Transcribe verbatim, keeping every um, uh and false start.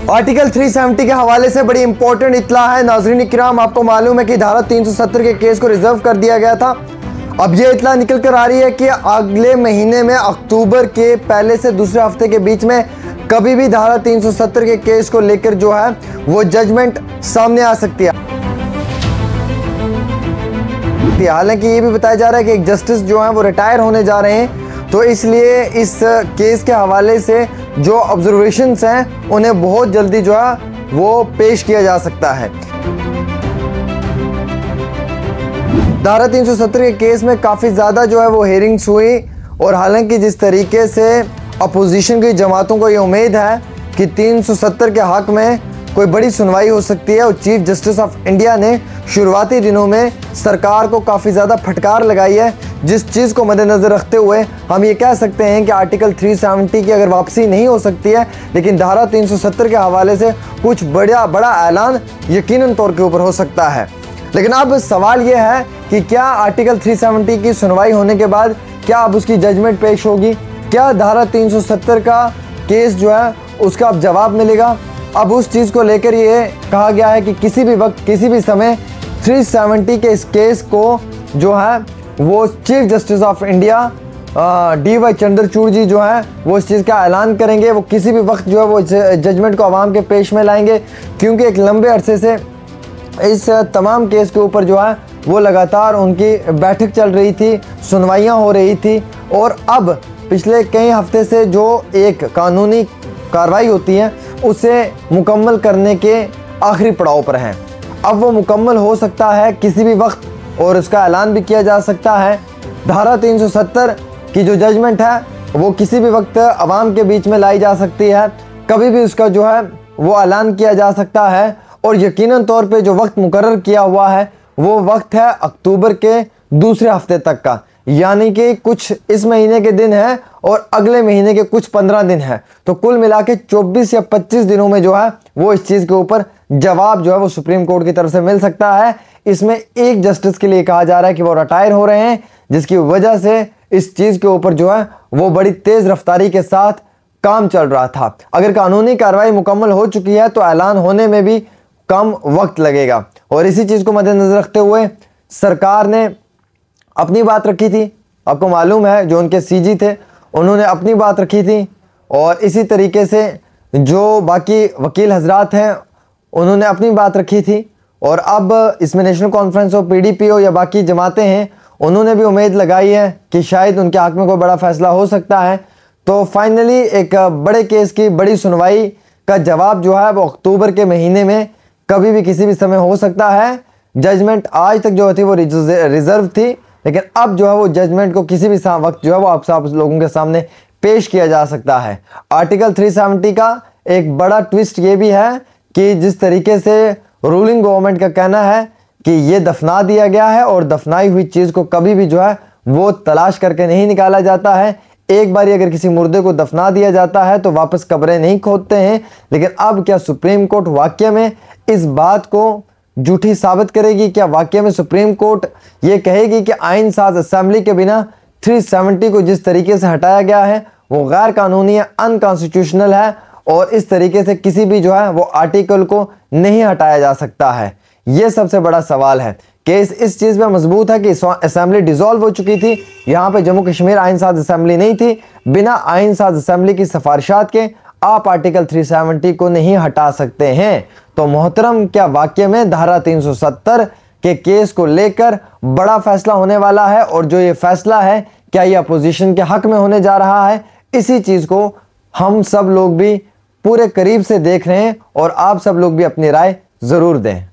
Article तीन सौ सत्तर के हवाले से बड़ी इंपॉर्टेंट इत्तला है। नाज़रीन किराम, आपको मालूम है कि धारा तीन सौ सत्तर के केस को रिजर्व कर दिया गया था। अब ये इत्तला निकल कर आ रही है कि अगले महीने में अक्टूबर के पहले से दूसरे हफ्ते के बीच में कभी भी धारा तीन सौ सत्तर के केस को लेकर जो है वो जजमेंट सामने आ सकती है। हालांकि ये भी बताया जा रहा है कि एक जस्टिस जो है वो रिटायर होने जा रहे हैं, तो इसलिए इस केस के हवाले से जो ऑब्जर्वेशंस हैं उन्हें बहुत जल्दी जो है वो पेश किया जा सकता है। धारा तीन सौ सत्तर के केस में काफ़ी ज़्यादा जो है वो हेयरिंग्स हुई और हालांकि जिस तरीके से अपोजिशन की जमातों को ये उम्मीद है कि तीन सौ सत्तर के हक़ में कोई बड़ी सुनवाई हो सकती है, और चीफ जस्टिस ऑफ इंडिया ने शुरुआती दिनों में सरकार को काफ़ी ज़्यादा फटकार लगाई है, जिस चीज़ को मद्देनज़र रखते हुए हम ये कह सकते हैं कि आर्टिकल तीन सौ सत्तर की अगर वापसी नहीं हो सकती है, लेकिन धारा तीन सौ सत्तर के हवाले से कुछ बड़ा बड़ा ऐलान यकीनन तौर के ऊपर हो सकता है। लेकिन अब सवाल ये है कि क्या आर्टिकल तीन सौ सत्तर की सुनवाई होने के बाद क्या अब उसकी जजमेंट पेश होगी, क्या धारा तीन सौ सत्तर का केस जो है उसका अब जवाब मिलेगा। अब उस चीज़ को लेकर ये कहा गया है कि किसी भी वक्त किसी भी समय तीन सौ सत्तर के इस केस को जो है वो chief justice of India D Y Chandrachud ji जो है वो इस चीज़ का ऐलान करेंगे। वो किसी भी वक्त जो है वो जजमेंट को आवाम के पेश में लाएंगे, क्योंकि एक लंबे अरसे से इस तमाम केस के ऊपर जो है वो लगातार उनकी बैठक चल रही थी, सुनवाइयाँ हो रही थी, और अब पिछले कई हफ्ते से जो एक कानूनी कार्रवाई होती है उसे मुकम्मल करने के आखिरी पड़ाव पर हैं। अब वो मुकम्मल हो सकता है किसी भी वक्त और उसका ऐलान भी किया जा सकता है। धारा तीन सौ सत्तर की जो जजमेंट है वो किसी भी वक्त आवाम के बीच में लाई जा सकती है, कभी भी उसका जो है वो ऐलान किया जा सकता है, और यकीनन तौर पे जो वक्त मुकर्रर किया हुआ है वो वक्त है अक्टूबर के दूसरे हफ्ते तक का, यानी कि कुछ इस महीने के दिन है और अगले महीने के कुछ पंद्रह दिन है, तो कुल मिला के चौबीस या पच्चीस दिनों में जो है वो इस चीज़ के ऊपर जवाब जो है वो सुप्रीम कोर्ट की तरफ से मिल सकता है। इसमें एक जस्टिस के लिए कहा जा रहा है कि वो रिटायर हो रहे हैं, जिसकी वजह से इस चीज़ के ऊपर जो है वो बड़ी तेज़ रफ्तारी के साथ काम चल रहा था। अगर कानूनी कार्रवाई मुकम्मल हो चुकी है तो ऐलान होने में भी कम वक्त लगेगा, और इसी चीज़ को मद्देनज़र रखते हुए सरकार ने अपनी बात रखी थी। आपको मालूम है जो उनके सीजी थे उन्होंने अपनी बात रखी थी, और इसी तरीके से जो बाकी वकील हजरात हैं उन्होंने अपनी बात रखी थी, और अब इसमें नेशनल कॉन्फ्रेंस हो, पीडीपी हो या बाकी जमातें हैं, उन्होंने भी उम्मीद लगाई है कि शायद उनके हक़ में कोई बड़ा फैसला हो सकता है। तो फाइनली एक बड़े केस की बड़ी सुनवाई का जवाब जो है वो अक्टूबर के महीने में कभी भी किसी भी समय हो सकता है। जजमेंट आज तक जो थी वो रिजर्व थी, लेकिन अब जो है वो जजमेंट को किसी भी वक्त जो है वो आप सब लोगों के सामने पेश किया जा सकता है। आर्टिकल तीन सौ सत्तर का एक बड़ा ट्विस्ट ये भी है कि जिस तरीके से रूलिंग गवर्नमेंट का कहना है कि ये दफना दिया गया है और दफनाई हुई चीज़ को कभी भी जो है वो तलाश करके नहीं निकाला जाता है। एक बार अगर किसी मुर्दे को दफना दिया जाता है तो वापस कब्रें नहीं खोदते हैं, लेकिन अब क्या सुप्रीम कोर्ट वाकई में इस बात को झूठी साबित करेगी? क्या वाकई में सुप्रीम कोर्ट ये कहेगी कि आइन साज असेंबली के बिना तीन सौ सत्तर को जिस तरीके से हटाया गया है वो गैर कानूनी है, अनकॉन्स्टिट्यूशनल है, और इस तरीके से किसी भी जो है वो आर्टिकल को नहीं हटाया जा सकता है? ये सबसे बड़ा सवाल है। केस इस चीज़ में मजबूत है कि असेंबली डिसॉल्व हो चुकी थी, यहाँ पे जम्मू कश्मीर आइन साज असेंबली नहीं थी। बिना आइन साज असेंबली की सिफारिशात के आप आर्टिकल तीन सौ सत्तर को नहीं हटा सकते हैं। तो मोहतरम, क्या वाकई में धारा तीन सौ सत्तर के केस को लेकर बड़ा फैसला होने वाला है, और जो ये फैसला है क्या ये अपोजिशन के हक में होने जा रहा है? इसी चीज़ को हम सब लोग भी पूरे करीब से देख रहे हैं, और आप सब लोग भी अपनी राय ज़रूर दें।